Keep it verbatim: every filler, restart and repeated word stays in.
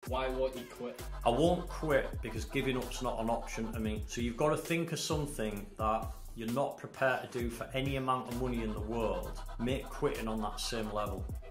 Why won't you quit? I won't quit because giving up's not an option to me. So you've got to think of something that you're not prepared to do for any amount of money in the world. Make quitting on that same level.